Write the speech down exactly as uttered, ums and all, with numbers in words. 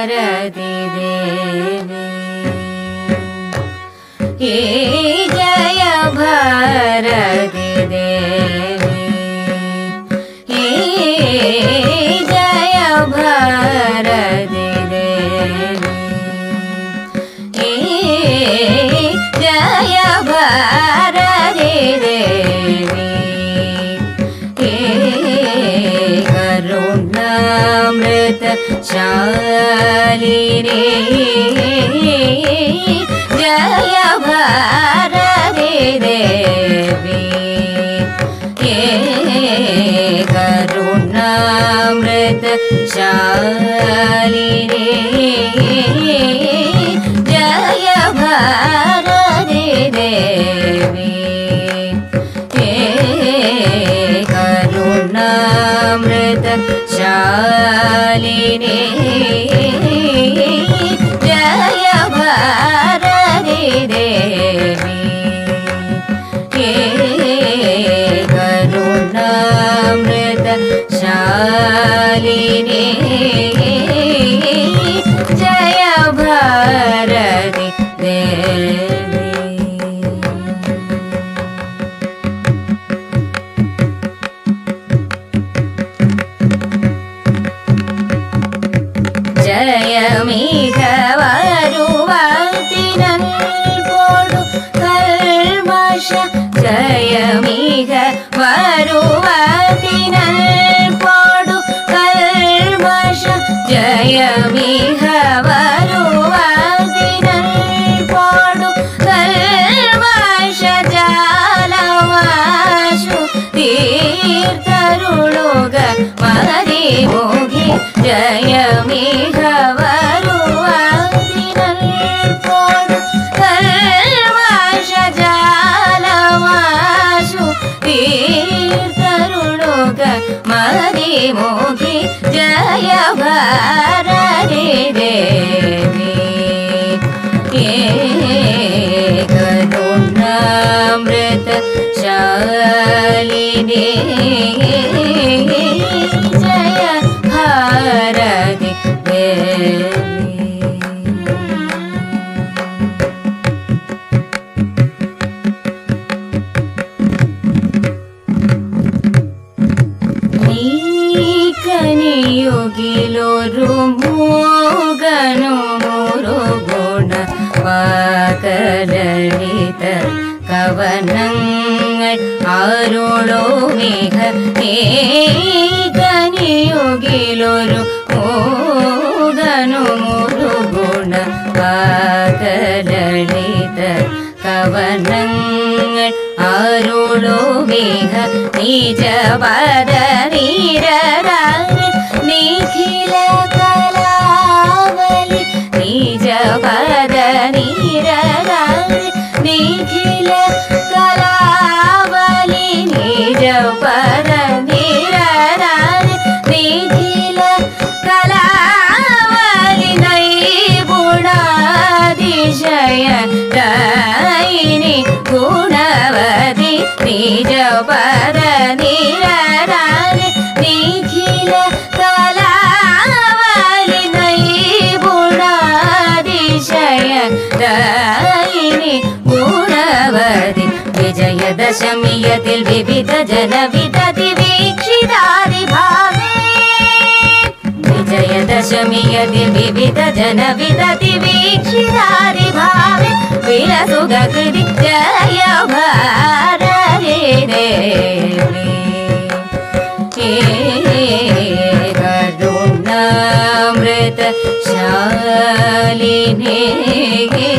देवी हे जयभारती देवी हे जयभारती देवी हे जयभारती देवी हे करुणामृत शालिनी जयभारती देवी हे करुणामृत शालिनी जयभारती देवी हे करुणामृत शालिनी जयभारती देवी हे करुणामृत शालिनी जयभारती देवी जयमिह वरुवतिनल्पोडु कल्मष जयमिह वरुवतिनल्पोडु कल्मष जयमिह वरुवतिनल्पोडु कल्मष जालवाशु तीर्थरुळुग मदिमुगि जयमिह वरुवतिनल्पोडु कल्मष जालवाशु तीर्थरुळुग मदिमुगि जयभारती देवी हे करुणामृत शालिनी जयभारती देवी नीकनियोगिलोरु मोगनु मुरुगुण वाकललित कवनങ്ങൾ ആരുളോമിക നീകനിയോഗിലൊരു മോഗനു മുരുഗുണ വാകലളിത കവനങ്ങൾ ആരുളോമിക നിജപദ നീരരാരി നിഖില കലാവലി നിജപദ നീരരാരി നിഖില കലാവലി നിജപദ നീരരാരി നിഖില കലാവലി നൈഗുണാതിശയ ദൈനി ഗുണവതി നിജപദ നീരരാരി നിഖില കലാവലി നൈഗുണാതിശയ ദൈനി ഗുണവതി വിജയദശമിയതിൽ വിവിധ ജനവിധതി വീക്ഷിതാദിഭാവേ വിജയദശമിയതിൽ വിവിധ ജനവിധതി വീക്ഷിതാദിഭാവേ വിലസുഖകൃതി ജയഭാരതി ദേവി ഹേ കരുണാമൃത शालिनी